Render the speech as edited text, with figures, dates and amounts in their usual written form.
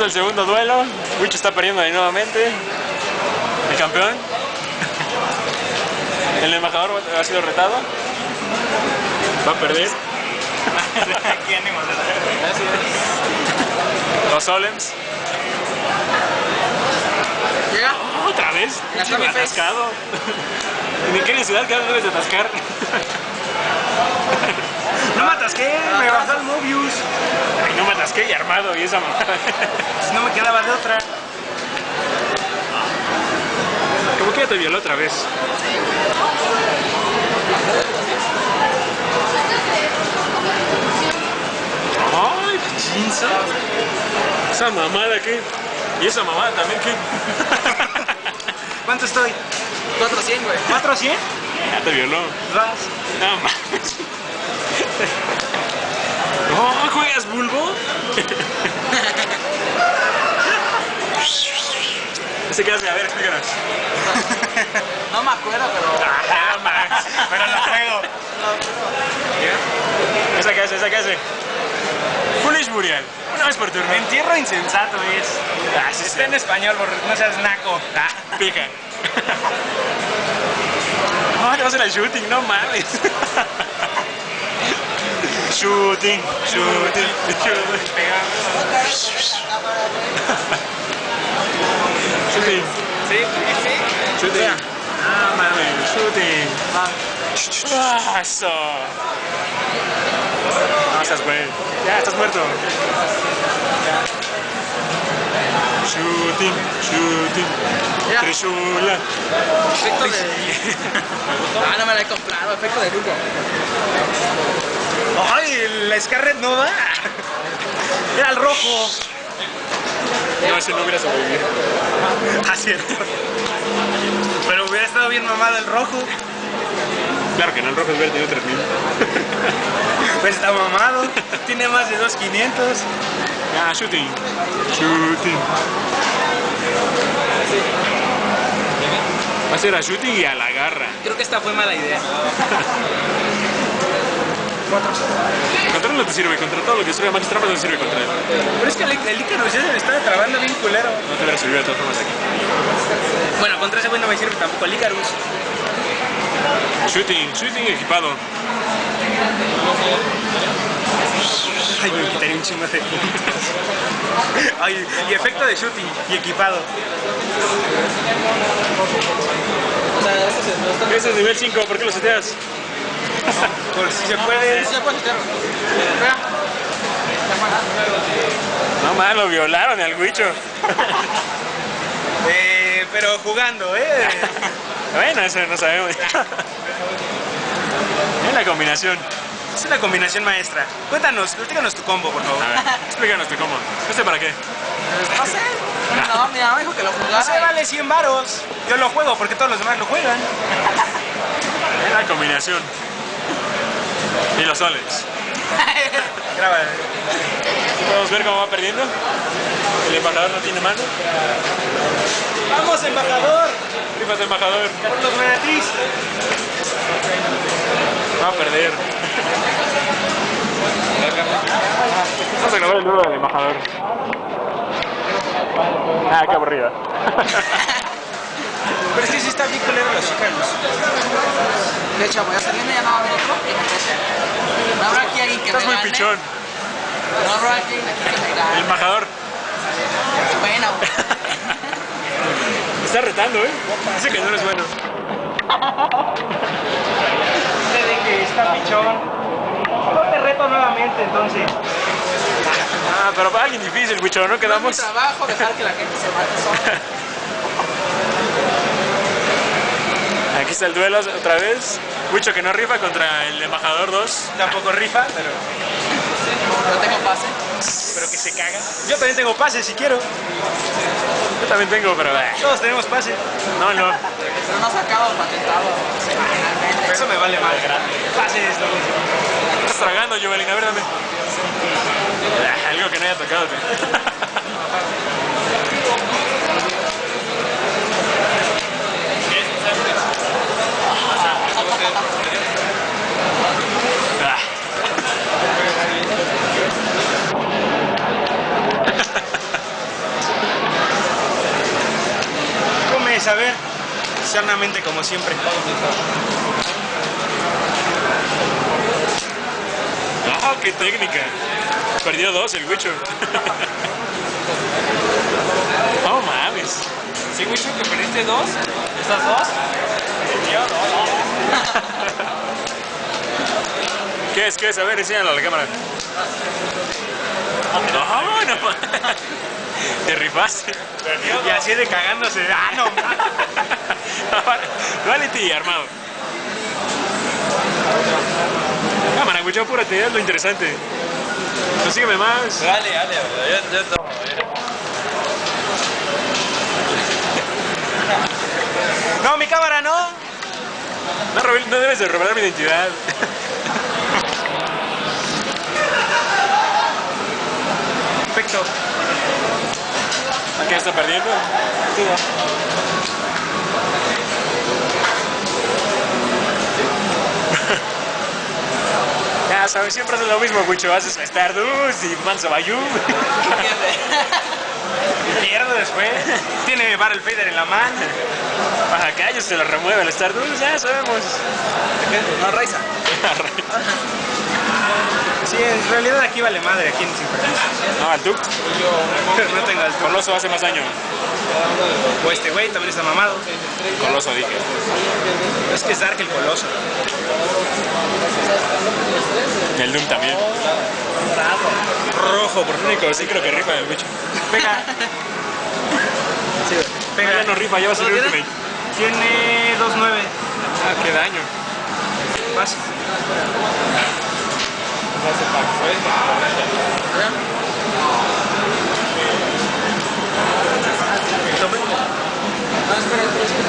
el segundo duelo. Wicho está perdiendo ahí nuevamente. El campeón. El embajador ha sido retado. Va a perder. Aquí ánimos. Los Solems. Llega. ¿Otra vez? La Chico atascado. ¿En qué ciudad que debes de atascar? No me atasqué, me bajó el Mobius. Ay, no me atasqué y armado y esa mamada. No me quedaba de otra. Como que ya te violó otra vez. Ay, pinche. Esa mamada qué. Y esa mamada también qué. ¿Cuánto estoy? 400, güey. ¿400? Ya te violó. Vas. No mames. No, ¿juegas bulbo? ¿Ese qué hace? A ver, explícanos. No me acuerdo, pero. Ah, Max. Pero lo juego. ¿Esa qué hace? ¿Esa qué hace? Foolish Burial. Una vez por turno. Entierro insensato es. Ah, sí, Está en español, no seas naco. Ah, pica. No, te vas a hacer el shooting, no mames. Shooting, shooting, shooting. Shooting. Sí, Shooting. Ah, mames, shooting. Ah, eso. No, estás güey. Ya, estás muerto. Shooting, shooting. Ya. Trishula. Efecto de. Ah, no me la he comprado, efecto de grupo. Ay, la Scarlet Nova. Era el rojo. No, ese no hubiera sobrevivido. Ah, cierto. Pero hubiera estado bien mamado el rojo. Claro que no, el rojo hubiera tenido 3000. Pues está mamado. Tiene más de 2500. Ah, shooting. Shooting. Va a ser a shooting y a la garra. Creo que esta fue mala idea. Contra él no te sirve, contra todo lo que sirve a Max Trampas no te sirve contra él. Pero es que el Icarus ya se me está trabando bien culero. No te hubiera servido de todas formas aquí. Bueno, contra ese güey no me sirve tampoco el Icarus. Shooting, shooting equipado. Ay, me quitaría un chingo de puntos. Ay, y efecto de shooting y equipado. O sea, eso se no está. Ese es nivel 5, ¿por qué lo seteas? Por si se puede. Sí, se puede hacer. Vea. No más, lo violaron al Wicho. Pero jugando, Bueno, eso no sabemos. Es la combinación. Es una combinación maestra. Cuéntanos, platícanos tu combo, por favor. A ver, explícanos tu cómo. ¿Este para qué? No sé. No, mi mamá dijo que lo No jugara. sé, vale 100 varos. Yo lo juego porque todos los demás lo juegan. Es la combinación. Y los soles. Graba. ¿Podemos ver cómo va perdiendo? El embajador no tiene mano. ¡Vamos, embajador! Rífate, embajador. Por los manatís. Va a perder. Vamos a grabar el duro del embajador. Ah, qué aburrido. Pero es que sí está bien culero los Icarus. De hecho, voy a salirme, ya no va a haber otro. No habrá aquí alguien que Estás me muy gane. pichón. No habrá alguien aquí que me El gane. embajador. Bueno. Me está retando, ¿eh? Dice que no eres bueno. Dice que está pichón. No te reto nuevamente, entonces. Ah, pero para alguien difícil, Wicho, ¿no No es mi quedamos? trabajo dejar que la gente se mate sola. Aquí está el duelo otra vez. Wicho que no rifa contra el embajador 2. Tampoco rifa, pero Yo tengo pase. que se caga. Yo también tengo pase si quiero. Yo también tengo, pero... Todos tenemos pase. No, no. Pero no ha sacado patentado semanalmente. Eso me vale mal. Pase es lo mismo. Estás tragando, Jovelina, a ver, dame. Algo que no haya tocado. a ver, sanamente como siempre. ¡Ah, qué técnica! Perdió 2 el Wicho. ¡Oh, mames! Sí, Wicho, que perdiste 2. ¿Estas 2? Yo no. ¿Qué es? ¿Qué es? A ver, enséñalo a la cámara. No, no. Te rifaste. Y así de cagándose. ¡Ah, no! Duality armado. Cámara, Wicho, apúrate, es lo interesante. Consígueme más. Dale, yo tomo. ¡No, mi cámara no! No debes de revelar mi identidad. Perfecto. ¿Qué está perdiendo? Tú. Ya sabes, siempre haces lo mismo, Wicho. Haces Stardust y Manso Bayou. Pierdo después. Tiene Barrel Fader en la mano. Baja callos, se lo remueve el Stardust, ya sabemos. No, Raiza. Sí, en realidad aquí vale madre, aquí en Sinfrenos. No, al Duke. Pero no tengo el Coloso hace más daño. O este güey también está mamado. Coloso, dije. Es que es Dark el Coloso. El Doom también. Rojo, por El único, sí creo que rifa el Wicho. Pega. Sí, Pega, ya no rifa, ya va a ser ¿Lo tiene? Ultimate. Tiene 2-9. Ah, qué daño. Más. No, espera.